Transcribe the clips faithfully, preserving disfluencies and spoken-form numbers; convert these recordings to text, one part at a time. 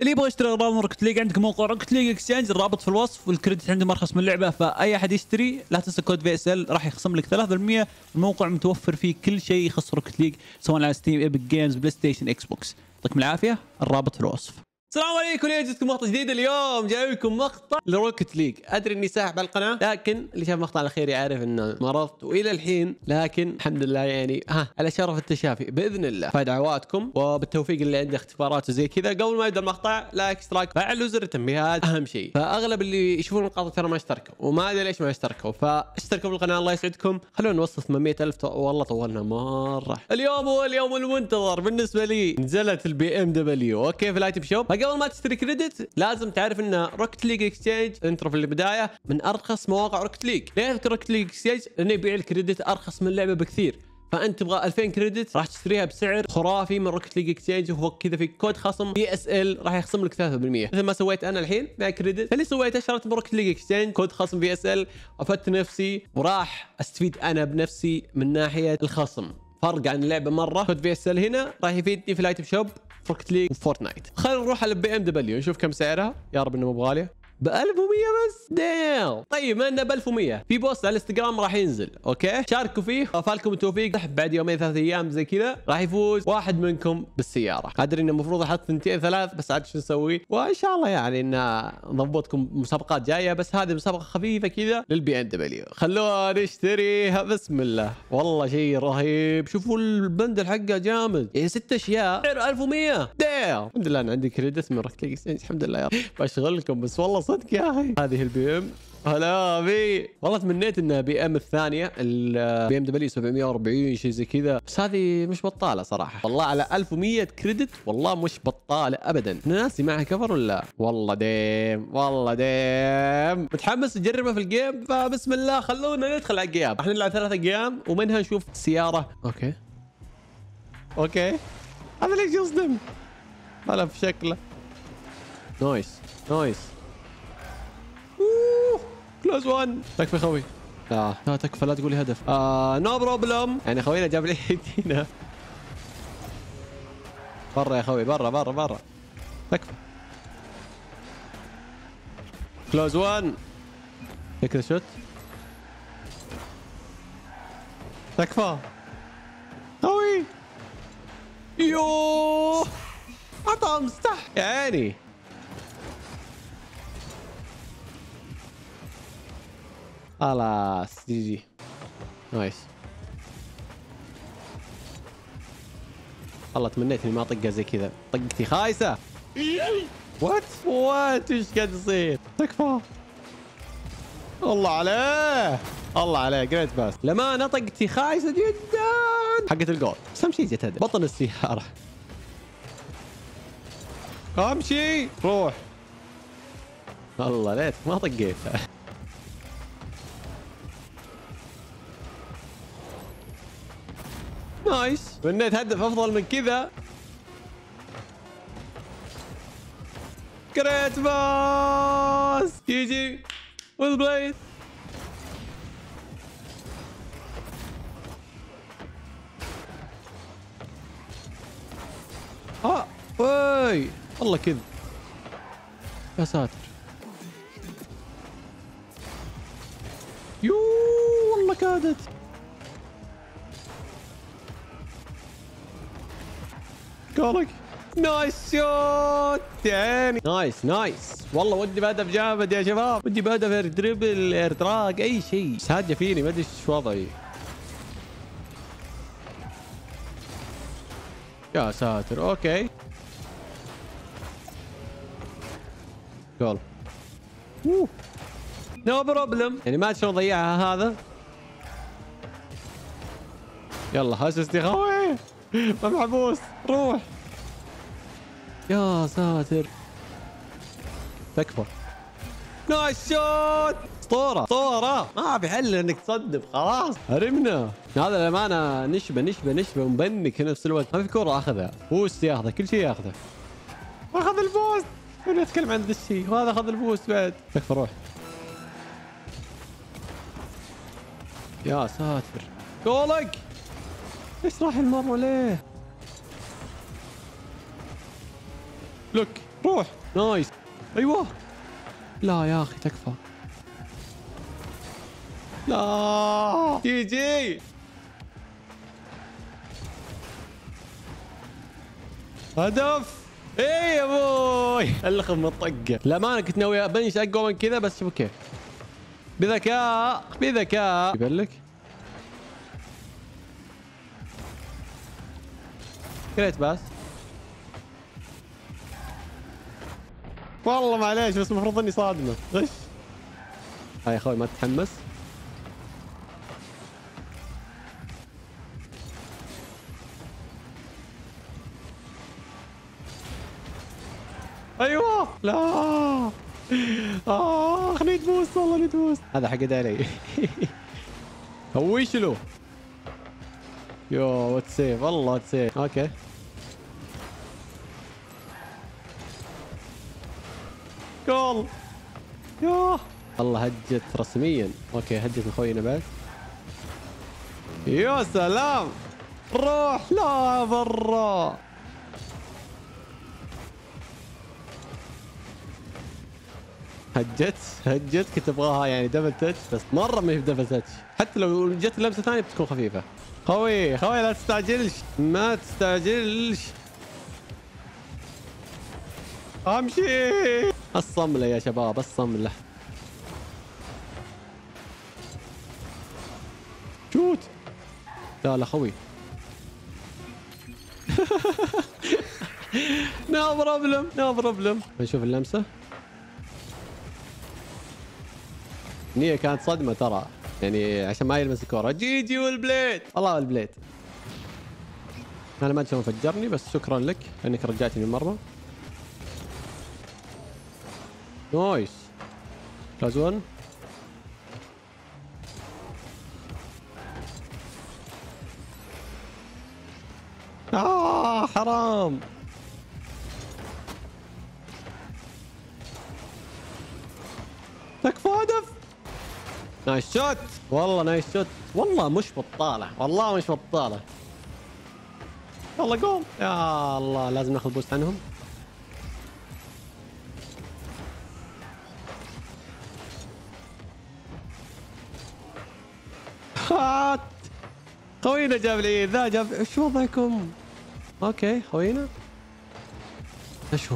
اللي يبغى يشتري اغراض من روكت ليج عندك موقع روكت ليج اكسشينج، الرابط في الوصف، والكريدت عندهم ارخص من اللعبه، فاي احد يشتري لا تنسى كود في اس ال راح يخصم لك ثلاثة بالمئة. الموقع متوفر فيه كل شيء يخص روكت ليج سواء على ستيم، ايبك جيمز، بلاي ستيشن، اكس بوكس. يعطيكم العافيه، الرابط في الوصف. السلام عليكم، اليوم جبتكم مقطع جديد. اليوم جاي لكم مقطع لروكت ليج. ادري اني ساحب على القناه، لكن اللي شاف المقطع الاخير يعرف انه مرضت والى الحين، لكن الحمد لله يعني ها على شرف التشافي باذن الله. فدعواتكم وبالتوفيق اللي عنده اختبارات وزي كذا. قبل ما يبدا المقطع لايك، اشتراك، فعلوا زر التنبيهات، اهم شيء. فاغلب اللي يشوفون المقاطع ترى ما اشتركوا، وما ادري ليش ما اشتركوا، فاشتركوا بالقناه الله يسعدكم. خلونا نوصل ثمانمئة ألف. والله طولنا مره. اليوم هو اليوم المنتظر بالنسبه لي، نزلت البي ام دبليو اوكي في الايتم شوب. قبل ما تشتري كريدت لازم تعرف ان روكت ليج اكسشينج انترو في البدايه من ارخص مواقع روكت ليج. ليه اذكر روكت ليج اكسشينج؟ لانه يبيع الكريدت ارخص من اللعبه بكثير. فانت تبغى ألفين كريدت راح تشتريها بسعر خرافي من روكت ليج اكسشينج، وفوق كذا في كود خصم بي اس ال راح يخصم لك ثلاثة بالمئة مثل ما سويت انا الحين مع كريدت. اللي سويته شريت بروكت ليج اكسشينج كود خصم بي اس ال، افدت نفسي وراح استفيد انا بنفسي من ناحيه الخصم. فرق عن اللعبه مره. كود بي اس ال هنا راح يفيدني في الايتم شوب روكت ليج وفورتنايت. خلينا نروح على البي ام دبليو نشوف كم سعرها. يا رب انه مو بغاليه. ب ألف ومئة بس. داو. طيب ما انه ب ألف ومئة، في بوست على الانستغرام راح ينزل اوكي، شاركوا فيه فالكم التوفيق. بعد يومين ثلاث ايام زي كذا راح يفوز واحد منكم بالسياره. ادري انه المفروض احط ثنتين ثلاث، بس عاد شو نسوي؟ وان شاء الله يعني ان نضبطكم مسابقات جايه، بس هذه مسابقه خفيفه كذا للبي ام دبليو. خلونا نشتريها بسم الله. والله شيء رهيب. شوفوا البندل حقه جامد، يعني ست اشياء سعر ألف ومئة. داو. الحمد لله انا عندي كريدت من روكت ليج. الحمد لله يا رب. بشغلكم بس والله صدق يا اخي. هذه البي ام. هلا بي. والله تمنيت انها بي ام الثانيه البي ام دبليو سبعمئة وأربعين شيء زي كذا، بس هذه مش بطاله صراحه. والله على ألف ومئة كريدت والله مش بطاله ابدا. ناسي معها كفر ولا؟ والله ديم والله ديم. متحمس اجربها في الجيم، فبسم الله خلونا ندخل على الجيم. راح نلعب ثلاثة جيم ومنها نشوف السياره. اوكي اوكي هذا ليش يصدم؟ هلا في شكله. نايس نايس. اوه كلوز وان. تكفى خوي. لا لا تكفى، لا تقولي هدف. آه نو بروبلم. يعني خوينا جاب لي هنا برا يا خوي، برا برا برا. تكفى. كلوز وان. تك ذا شوت. تكفى خوي. يوه عطاه مستح يا عيني. خلاص جي جي. نايس. والله تمنيت اني ما اطقها زي كذا، طقتي خايسه. وات وات ايش قاعد يصير؟ تكفى. الله عليه الله عليه جريت باس. لما انا طقتي خايسه جدا. حقت الجول بس اهم شيء جت هدف. بطن السياره. امشي روح. والله ليت ما طقيتها. نايس. بنيت هدف افضل من كذا. جريت باس. جي جي ويل بلايد. اه وي والله كذا. يا ساتر. يو والله كادت. كولك. نايس شوت يا عيني. نايس نايس. والله ودي بهدف جامد يا شباب. ودي بهدف اير دريبل، اير دراج، اي شيء. بس هاجة فيني ما ادري ايش وضعي. يا ساتر. اوكي جول. نو بروبلم. يعني ما شلون ضيعها هذا. يلا اسست يا خوي. محبوس روح. يا ساتر. تكفى. نايس شوت. اسطوره اسطوره. ما في حل انك تصدم. خلاص هرمنا. هذا الامانه نشبه نشبه نشبه ومبنك في نفس الوقت. ما في كوره اخذها. بوست ياخذه، كل شيء ياخذه. اخذ البوست. انا اتكلم عن ذا الشيء وهذا اخذ البوست بعد. تكفى روح. يا ساتر. جولك. ايش راح المرمى ليه؟ لك روح نايس. ايوه لا يا اخي تكفى. لا جي جي. هدف. ايه يا ابوي الخم من الطقه. لا ما انا كنت ناوي بنش اقوى من كذا بس شوف كيف. بذكاء بذكاء. يبان لك كريت بس. والله معليش بس المفروض اني صادمه غش. هاي يا اخوي ما تتحمس. ايوه لا اخ نيد بوست والله نيد بوست. هذا حق علي. هويش له. يو وات سيف والله وات سيف. اوكي جول. يوه والله هجت رسميا. اوكي هجت من خوينا بعد. يا سلام روح لا برا. هجت هجت كنت ابغاها يعني دبل تاتش بس مره ما هي دبل تاتش. حتى لو جت لمسه ثانيه بتكون خفيفه. خوي خوي لا تستعجلش ما تستعجلش. امشي. الصمله يا شباب الصمله. شوت. لا لا خوي. نو بروبلم نو بروبلم. نشوف اللمسه. نية كانت صدمة ترى يعني عشان ما يلمس الكورة. جي جي والبليد. الله والبليد. انا ما ادري شلون فجرني بس شكرا لك انك رجعتني مرة. نايس. كلاز ون. آه حرام. تكفى هدف. نايس شوت والله نايس شوت والله مش بطالة والله مش بطالة. يلا جول. يا الله لازم ناخذ بوست عنهم. هات خوينا جاب لي ذا جاب. ايش وضعكم؟ اوكي خوينا اشوى.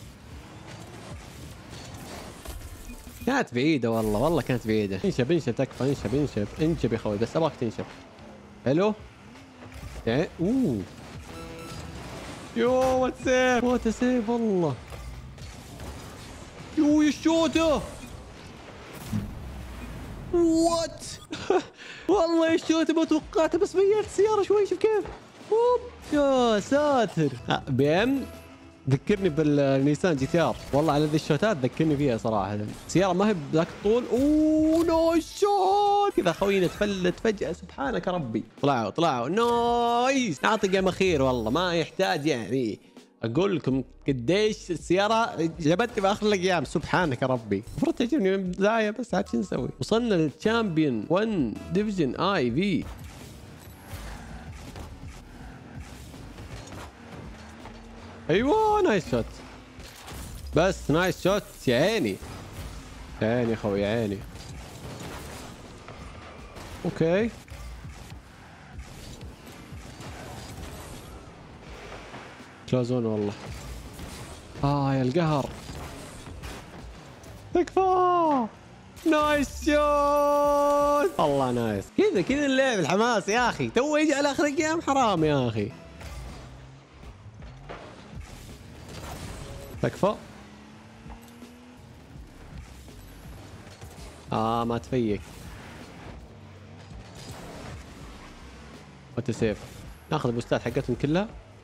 كانت بعيدة والله والله كانت بعيدة. انشب انشب تكفى انشب انشب انشب يا خوي بس ابغاك تنشب. حلو. يعني اوه يو وات سيف وات سيف والله. يو الشوطة. وات. والله الشوطة ما توقعتها بس غيرت السيارة شوي شوف كيف. اوب يا ساتر. بي ام ذكرني بالنيسان جي تي ار والله على ذي الشوتات ذكرني فيها صراحه. سياره ما هي بذاك الطول. اوه نايس شوت كذا خوينا تفلت فجاه سبحانك ربي. طلعوا طلعوا نايس. نعطي جيم اخير والله ما يحتاج يعني اقول لكم قديش السياره جابتني باخر الايام سبحانك ربي. المفروض تعجبني من البدايه بس عاد شو نسوي. وصلنا للتشامبيون واحد ديفيجن اي في. ايوه نايس شوت بس نايس شوت يا عيني يا عيني خوي يا عيني. اوكي كلازون والله. اه يا القهر. تكفى. نايس شوت والله نايس. كذا كذا اللعب الحماس يا اخي. تو يجي على اخر الايام حرام يا اخي. تكفى. اه ما تفيك. وات سيف. ناخذ البوستات حقتهم كلها.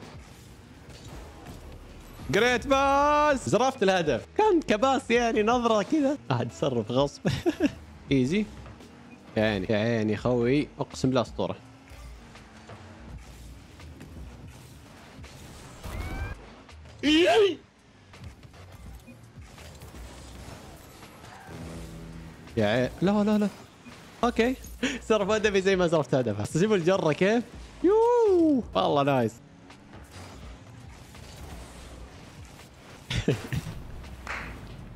جريت باس. زرفت الهدف. كان كباس يعني نظرة كذا. قاعد يتصرف غصب. ايزي. يا عيني يا عيني خوي اقسم بالله اسطورة. يا عي... لا لا لا اوكي. صرف هدفي زي ما صرفت هدفه. بس شوفوا الجره كيف. يوه والله نايس.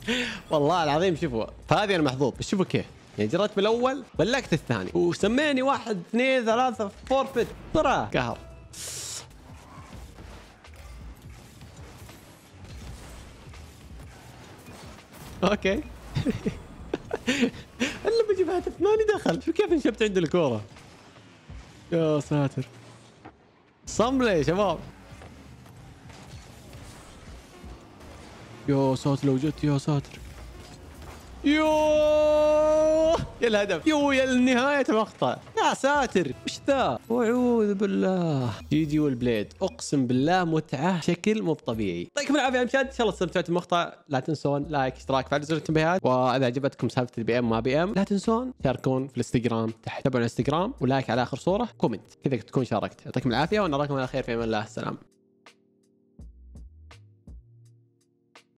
والله العظيم شوفوا، فهذه انا محظوظ، بس شوفوا كيف يعني جريت بالاول بلقت الثاني وسميني واحد اثنين ثلاثة فورفت بسرعة قهر. اوكي الا بجيب هدف ماني دخل، شو كيف انشبت عنده الكورة. يا ساتر صملة يا شباب. يا ساتر لو جت، يا ساتر يوه يا الهدف، يو يا نهاية المقطع، يا ساتر وش ذا، اعوذ بالله. جي جي والبليد اقسم بالله متعة شكل مو طبيعي. يعطيكم العافية يا مشاهد، ان شاء الله استمتعتوا بالمقطع، لا تنسون لايك اشتراك فعل زر التنبيهات، واذا عجبتكم سالفة البي ام ما بي ام لا تنسون تشاركون في الانستغرام تحت، تابعوا الانستغرام ولايك على اخر صورة كومنت كذا تكون شاركت. يعطيكم العافية ونراكم على خير في امان الله، السلام.